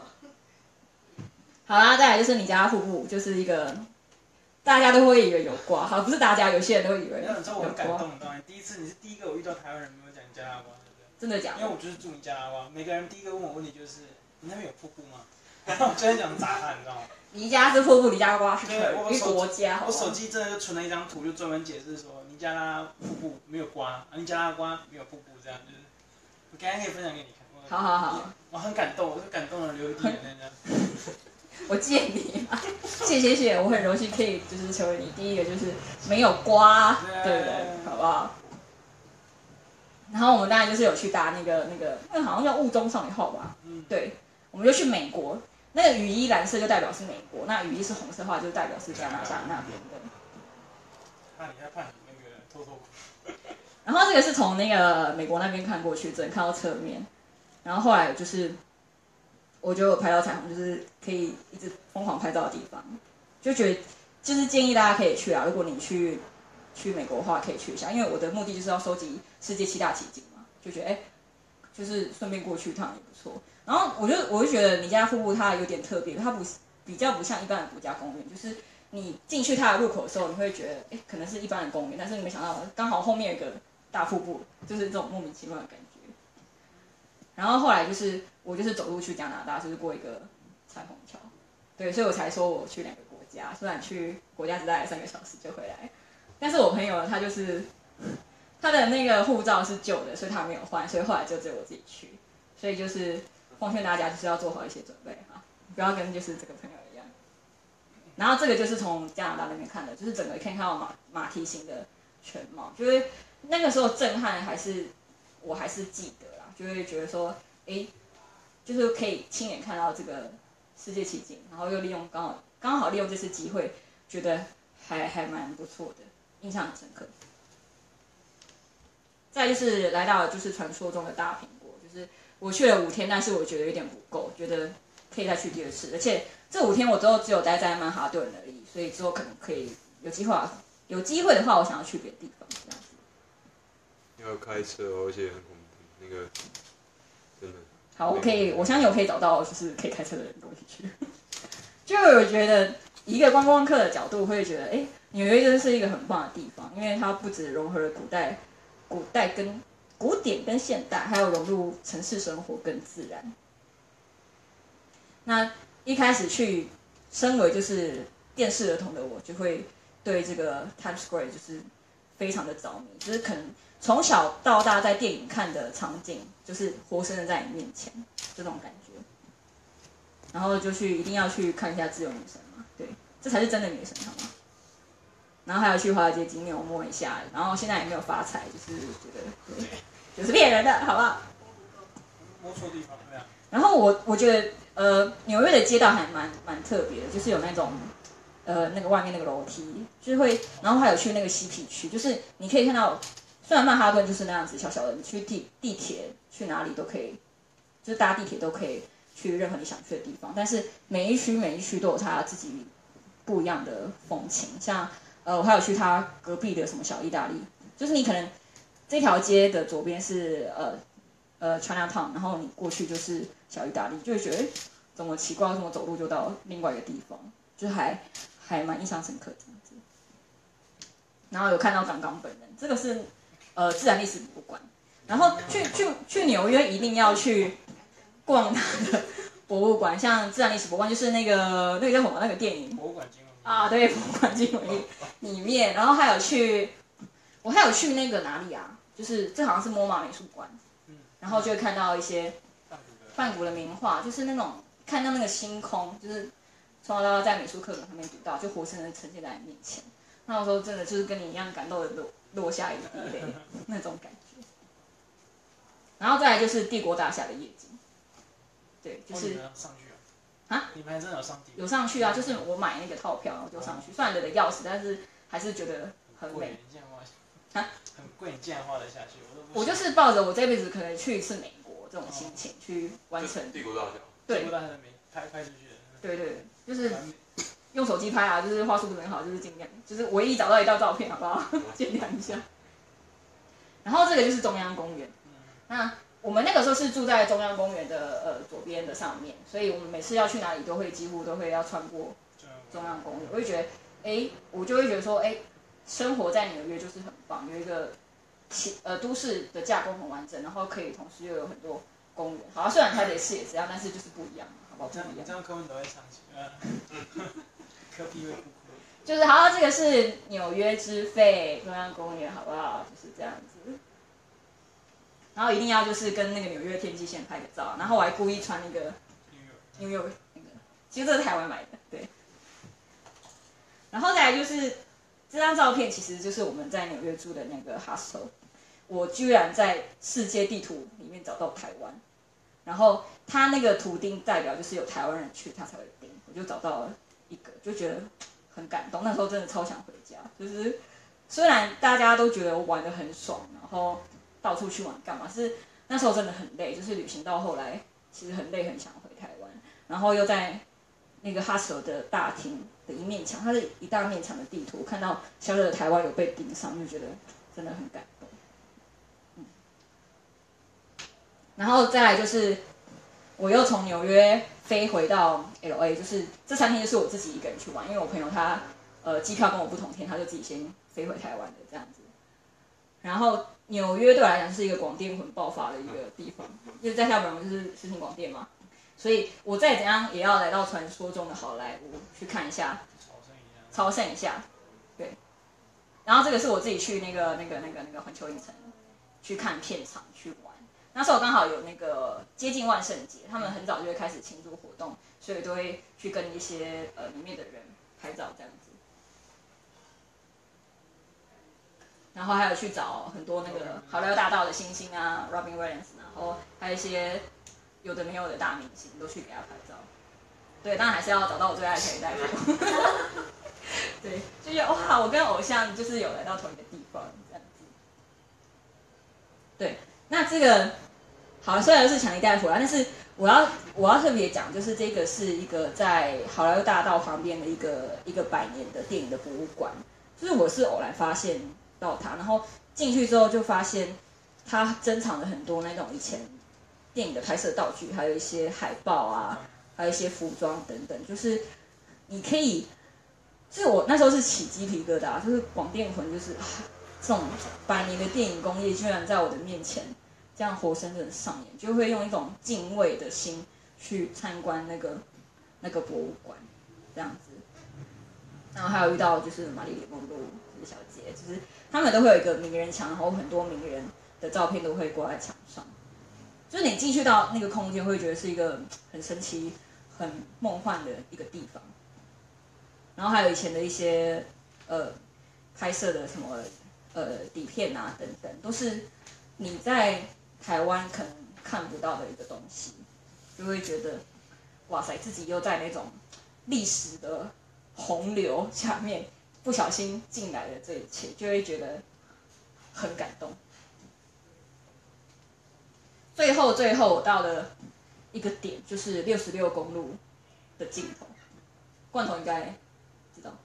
好啦，再来就是你家瀑布，就是一个大家都会以为有瓜，好，不是大家，有些人都以为
那你知道我
有
很感动，
瓜，
你知道吗？第一次你是第一个我遇到台湾人没有讲加拿大，对不对？
真的假的？
因为我就是住尼加拉瓜，每个人第一个问我问题就是你那边有瀑布吗？然后我就在讲杂谈，你知道吗？
尼加是瀑布，尼加拉瓜是
对，我
一个
手
国家，好
我
不好
手机真的就存了一张图，就专门解释说尼加拉瀑布没有瓜，啊尼加拉瓜没有瀑布，这样就是。我刚刚可以分享给你看。
好好好，
我很感动，我是感动的流一滴眼泪这样。
我见你了，谢谢谢，我很荣幸可以就是成为你第一个就是没有瓜的人，好不好？然后我们当然就是有去搭那个那个那个好像叫雾中少女号吧，
嗯，
对，我们就去美国，那个雨衣蓝色就代表是美国，那雨衣是红色的话就代表是加拿大那边的。
怕你害怕你那个偷偷。
然后这个是从那个美国那边看过去，只能看到侧面。然后后来就是，我就有拍到彩虹，就是可以一直疯狂拍照的地方，就觉得就是建议大家可以去啊。如果你去去美国的话，可以去一下，因为我的目的就是要收集世界七大奇景嘛，就觉得哎，就是顺便过去一趟也不错。然后我就我就觉得尼加拉瀑布它有点特别，它不比较不像一般的国家公园，就是你进去它的入口的时候，你会觉得哎，可能是一般的公园，但是你没想到刚好后面有一个大瀑布，就是这种莫名其妙的感觉。然后后来就是我就是走路去加拿大，就是过一个彩虹桥，对，所以我才说我去两个国家，虽然去国家只待了三个小时就回来，但是我朋友他就是他的那个护照是旧的，所以他没有换，所以后来就只有我自己去，所以就是奉劝大家就是要做好一些准备哈，不要跟就是这个朋友一样。然后这个就是从加拿大那边看的，就是整个可以看到马马蹄形的全貌，就是那个时候震撼还是我还是记得。就会觉得说，哎，就是可以亲眼看到这个世界奇景，然后又利用刚好刚好利用这次机会，觉得还还蛮不错的，印象很深刻。再就是来到就是传说中的大苹果，就是我去了五天，但是我觉得有点不够，觉得可以再去第二次，而且这五天我之后只有待在曼哈顿而已，所以之后可能可以有机会有机会的话，我想要去别的地方这样子。
要开车哦，而且很恐怖。那个真的
好，我可以，我相信我可以找到就是可以开车的人跟我一起去。就我觉得以一个观光客的角度，会觉得，哎，纽约真是一个很棒的地方，因为它不止融合了古代、古代跟古典跟现代，还有融入城市生活跟自然。那一开始去，身为就是电视儿童的我，就会对这个 Times Square 就是非常的着迷，就是可能。从小到大在电影看的场景，就是活生生在你面前这种感觉，然后就去一定要去看一下自由女神嘛，对，这才是真的女神好吗？然后还有去华尔街金牛摸一下，然后现在也没有发财，就是觉得对，就是骗人的，好不好？
摸错地方对啊。
然后我我觉得呃纽约的街道还蛮蛮特别的，就是有那种呃那个外面那个楼梯，就是会，然后还有去那个嬉皮区，就是你可以看到。虽然曼哈顿就是那样子小小的，你去地地铁去哪里都可以，就是搭地铁都可以去任何你想去的地方，但是每一区每一区都有它自己不一样的风情。像呃，我还有去它隔壁的什么小意大利，就是你可能这条街的左边是呃呃 Chinatown， 然后你过去就是小意大利，就会觉得哎，怎么奇怪，怎么走路就到另外一个地方，就还还蛮印象深刻这样子。然后有看到刚刚本人，这个是呃自然历史博物馆。然后去去去纽约一定要去逛它的博物馆，像自然历史博物馆就是那个那个叫什么那个电影
博物馆金融
啊，对，博物馆金融里面，然后还有去我还有去那个哪里啊？就是这好像是 MoMA 美术馆，然后就会看到一些梵谷的名画，就是那种看到那个星空，就是从小到大在美术课本上面读到，就活生生呈现在你面前。那时候真的就是跟你一样感动的落落下一滴泪那种感觉。然后再来就是帝国大厦的夜景，对，就是、
哦、你们上去
啊，啊，
你们还真的有上帝？
有上去啊，就是我买那个套票，然后就上去，虽然得的钥匙，但是还是觉得很美。
啊，很贵，你竟然花得下去，我都不。
我就是抱着我这辈子可能去一次美国这种心情去完成。
帝国大厦。
对。
帝国大厦没拍拍出去的。
对对，就是用手机拍啊，就是画素不是很好，就是尽量，就是唯一找到一道照片，好不好？尽量一下。然后这个就是中央公园。那我们那个时候是住在中央公园的呃左边的上面，所以我们每次要去哪里都会几乎都会要穿过中央公园。我会觉得，哎，我就会觉得说，哎，生活在纽约就是很棒，有一个呃都市的架构很完整，然后可以同时又有很多公园。好、啊，虽然台北市也这样，但是就是不一样，好不好？
这样这样柯文都会唱起，柯 P 会哭哭。
就是好，这个是纽约之肺中央公园，好不好？就是这样子。然后一定要就是跟那个纽约天际线拍个照，然后我还故意穿那个 New York 那个，其实这是台湾买的，对。然后再来就是这张照片，其实就是我们在纽约住的那个 hostel， 我居然在世界地图里面找到台湾，然后它那个图钉代表就是有台湾人去，它才会钉，我就找到了一个，就觉得很感动。那时候真的超想回家，就是虽然大家都觉得我玩得很爽，然后到处去玩干嘛？是那时候真的很累，就是旅行到后来其实很累，很想回台湾，然后又在那个 hostel 的大厅的一面墙，它是一大面墙的地图，看到小小的台湾有被钉上，就觉得真的很感动。嗯，然后再来就是我又从纽约飞回到 L A， 就是这三天就是我自己一个人去玩，因为我朋友他呃机票跟我不同天，他就自己先飞回台湾的这样子。然后纽约对我来讲是一个广电魂爆发的一个地方，就是在下本人就是实体广电嘛，所以我再怎样也要来到传说中的好莱坞去看一下，朝圣一下，对。然后这个是我自己去那个那个那个那个环球影城去看片场去玩，那时候刚好有那个接近万圣节，他们很早就会开始庆祝活动，所以都会去跟一些呃里面的人拍照这样子。然后还有去找很多那个好莱坞大道的星星啊 ，Robin Williams， 然后还有一些有的没有的大明星都去给他拍照。对，当然还是要找到我最爱的凯莉戴夫。对，就觉得哇，我跟偶像就是有来到同一个地方这样子。对，那这个好，虽然是强尼戴普啦，但是我要我要特别讲，就是这个是一个在好莱坞大道旁边的一个一个百年的电影的博物馆，就是我是偶然发现到它，然后进去之后就发现它珍藏了很多那种以前电影的拍摄道具，还有一些海报啊，还有一些服装等等，就是你可以，就是我那时候是起鸡皮疙瘩，就是广电魂，就是、啊、这种百年的电影工业居然在我的面前这样活生生的上演，就会用一种敬畏的心去参观那个那个博物馆这样子。然后还有遇到就是玛丽莲梦露这小姐，就是他们都会有一个名人墙，然后很多名人的照片都会挂在墙上。就是你进去到那个空间，会觉得是一个很神奇、很梦幻的一个地方。然后还有以前的一些呃拍摄的什么呃底片啊等等，都是你在台湾可能看不到的一个东西，就会觉得哇塞，自己又在那种历史的洪流下面不小心进来的这一切，就会觉得很感动。最后最后我到了一个点，就是六十六公路的尽头，罐头应该知道。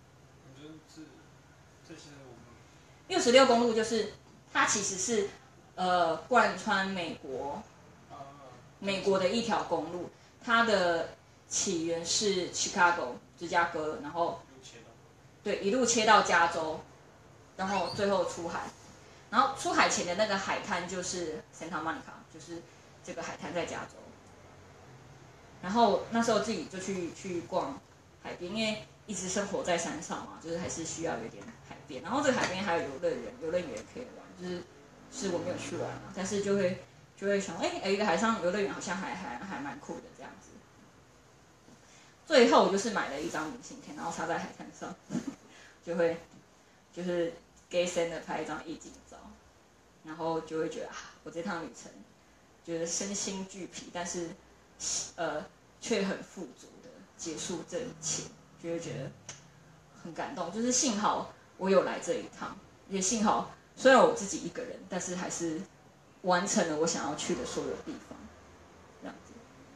六十六公路就是它其实是呃贯穿美国，美国的一条公路，它的起源是 Chicago 芝加哥，然后对一路切到加州，然后最后出海。然后出海前的那个海滩就是 Santa Monica， 就是这个海滩在加州。然后那时候自己就去去逛海边，因为一直生活在山上嘛，就是还是需要有点海边。然后这个海边还有游乐园，游乐园可以玩，就是是我没有去玩嘛，但是就会就会想，哎，有一个海上游乐园好像还还还蛮酷的这样子。最后我就是买了一张明信片，然后插在海滩上，就会就是给 send 的拍一张意境照，然后就会觉得啊，我这趟旅程觉得身心俱疲，但是呃却很富足的结束这一切，就会觉得很感动。就是幸好我有来这一趟，也幸好虽然我自己一个人，但是还是完成了我想要去的所有地方，这样子。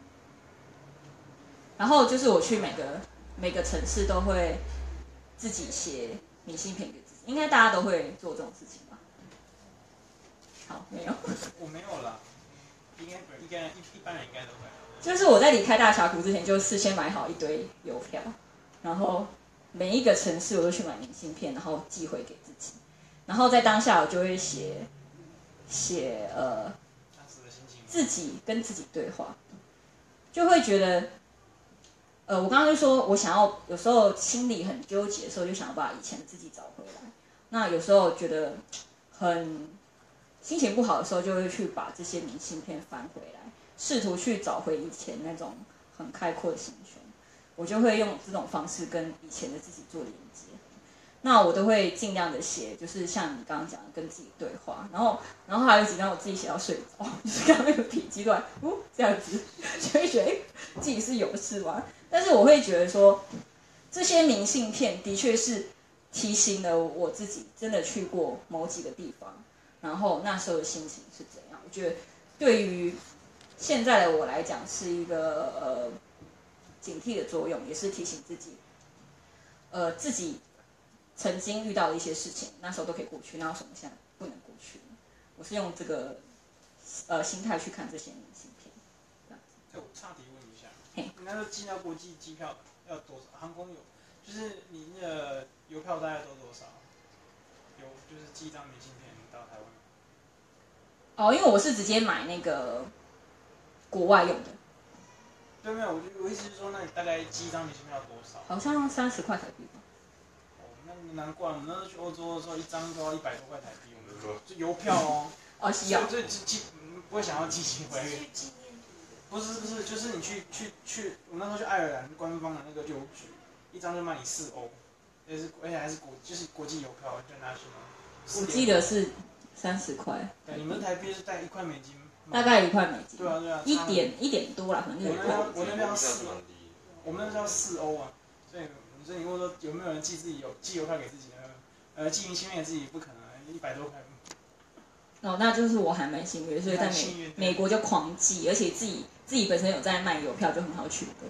然后就是我去每个每个城市都会自己写明信片给自己，应该大家都会做这种事情吧？好，没有，
我没有啦，应该应该一一般人应该都会。
就是我在离开大峡谷之前，就事先买好一堆邮票，然后每一个城市我都去买明信片，然后寄回给自己，然后在当下我就会写写呃自己跟自己对话，就会觉得。呃，我刚刚就说，我想要有时候心里很纠结的时候，就想要把以前的自己找回来。那有时候觉得很心情不好的时候，就会去把这些明信片翻回来，试图去找回以前那种很开阔的心胸。我就会用这种方式跟以前的自己做连接。那我都会尽量的写，就是像你刚刚讲的，跟自己对话。然后，然后还有几张我自己写到睡着，就是刚刚那个笔记段，呜这样子，就会觉得自己是有事吗？但是我会觉得说，这些明信片的确是提醒了我自己真的去过某几个地方，然后那时候的心情是怎样。我觉得对于现在的我来讲是一个呃警惕的作用，也是提醒自己，呃自己曾经遇到的一些事情，那时候都可以过去，那有什么现在不能过去？我是用这个呃心态去看这些明信片。
哎，我岔题问一下，应该说寄到国际机票要多少？航空有，就是你那个邮票大概都多少？有，就是寄一张明信片到台湾。
哦，因为我是直接买那个国外用的。
对，没有，我我意思是说，那你大概寄一张明信片要多少？
好像三十块台币吧。
哦，那难怪我们那时候去欧洲的时候，一张都要一百多块台币。我们说就邮票哦。
哦，是要。
所以寄不会想要寄回来。不是不是，就是你去去去，我们那时候去爱尔兰官方的那个邮局，一张就卖你四欧，也是而且还是国就是国际邮票，就拿去
我记得是三十块。
对，你们台币是带一块美金。
大概一块美金。
对啊对啊。
一点一点多啦，可能有点。
我那边要四，我们那边要四欧啊，所以所以你问说有没有人寄自己邮寄邮票给自己呢？呃，寄明信片给自己不可能，一百多块。
哦，那就是我还蛮幸运，所以在美美国就狂寄，而且自己自己本身有在卖邮票，就很好取得。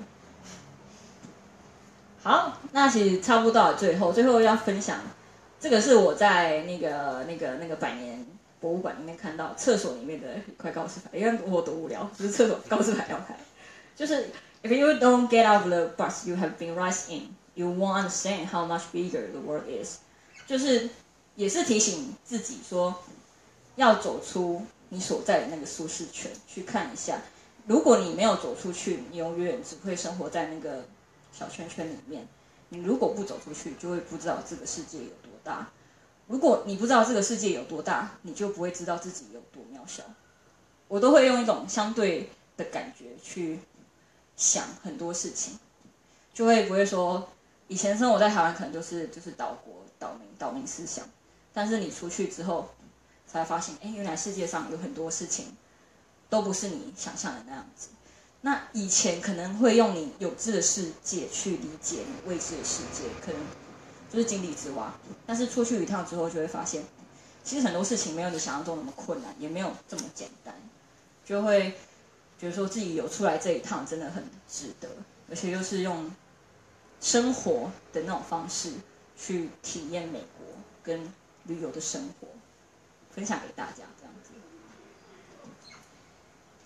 好，那其实差不多到了最后，最后要分享，这个是我在那个那个那个百年博物馆里面看到厕所里面的一块告示牌，因为我多无聊，就是厕所告示牌要开，就是 If you don't get out of the bus you have been raised in, you won't understand how much bigger the world is。就是也是提醒自己说。要走出你所在的那个舒适圈，去看一下。如果你没有走出去，你永远只会生活在那个小圈圈里面。你如果不走出去，就会不知道这个世界有多大。如果你不知道这个世界有多大，你就不会知道自己有多渺小。我都会用一种相对的感觉去想很多事情，就会不会说以前生活在台湾可能就是就是岛国岛民岛民思想，但是你出去之后。才发现，哎，原来世界上有很多事情都不是你想象的那样子。那以前可能会用你有知的世界去理解你未知的世界，可能就是井底之蛙。但是出去一趟之后，就会发现，其实很多事情没有你想象中那么困难，也没有这么简单。就会觉得说自己有出来这一趟真的很值得，而且又是用生活的那种方式去体验美国跟旅游的生活。分享给大家这样子。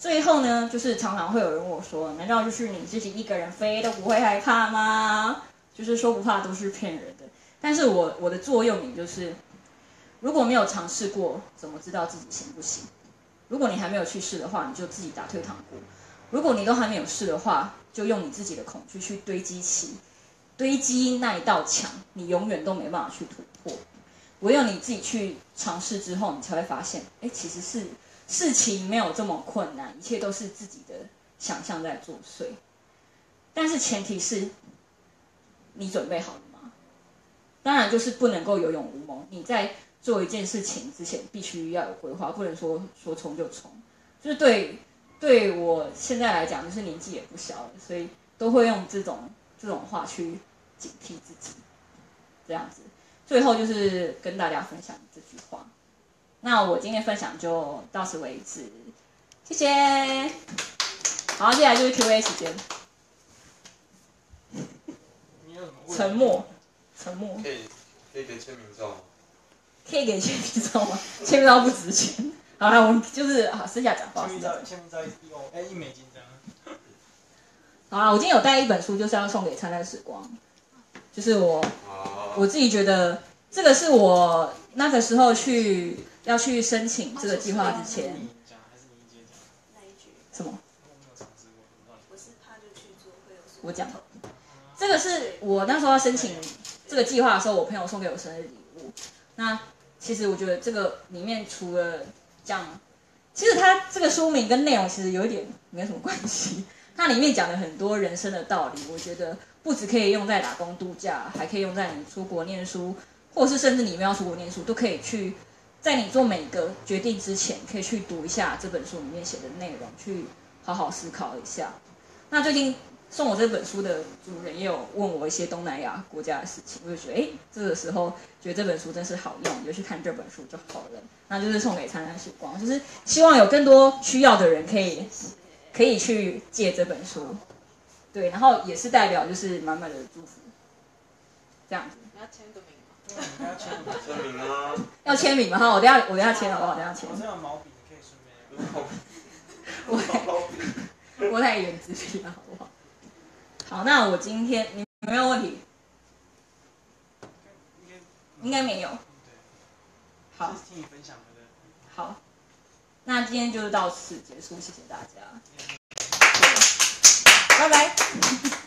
最后呢，就是常常会有人问我说，难道就是你自己一个人飞都不会害怕吗？就是说不怕都是骗人的。但是我我的座右铭就是，如果没有尝试过，怎么知道自己行不行？如果你还没有去试的话，你就自己打退堂鼓；如果你都还没有试的话，就用你自己的恐惧去堆积起，堆积那一道墙，你永远都没办法去突破。唯有你自己去尝试之后，你才会发现，哎，其实是事情没有这么困难，一切都是自己的想象在作祟。但是前提是，你准备好了吗？当然就是不能够有勇无谋。你在做一件事情之前，必须要有规划，不能说说冲就冲。就是对对我现在来讲，就是年纪也不小了，所以都会用这种这种话去警惕自己，这样子。最后就是跟大家分享这句话。那我今天分享就到此为止，谢谢。好，接下来就是 Q A 时间。沉默，沉默。
可以可以给签名照吗？
可以给签名照吗？签名照不值钱。好了，我们就是好私下讲话。
签名照，签名照一欧，哎，一美金这样。
好啦，我今天有带一本书，就是要送给灿烂时光，就是我、哦、我自己觉得这个是我那个时候去要去申请这个计划之前。
你讲还是你一姐讲？
那一句？
什么？
我是怕就去做会有什么？
我讲。这个是我那时候要申请这个计划的时候，我朋友送给我生日礼物。那其实我觉得这个里面除了讲，其实它这个书名跟内容其实有一点没什么关系。它里面讲了很多人生的道理，我觉得不只可以用在打工度假，还可以用在你出国念书，或者是甚至你没有出国念书，都可以去在你做每一个决定之前，可以去读一下这本书里面写的内容，去好好思考一下。那最近送我这本书的主人也有问我一些东南亚国家的事情，我就觉得，哎，这个时候觉得这本书真是好用，就去看这本书就好了。那就是送给灿烂时光，就是希望有更多需要的人可以可以去借这本书，对，然后也是代表就是满满的祝福，这样子。
你要签个名吗？
你要签名。
签名啊！
要签名吗？哈，我等下我等下签好不好？等下签。
我这有毛笔，你可以顺便。
我我太原子笔了，好不好？好，那我今天你有没有问题？应该没有。好。
听你分享的。
好，那今天就到此结束，谢谢大家。拜拜。